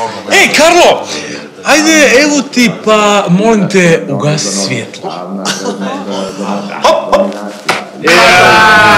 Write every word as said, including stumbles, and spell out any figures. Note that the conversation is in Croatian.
Ej, Karlo! Ajde, evo ti pa, molim te, ugasi svjetlo. Hop, hop!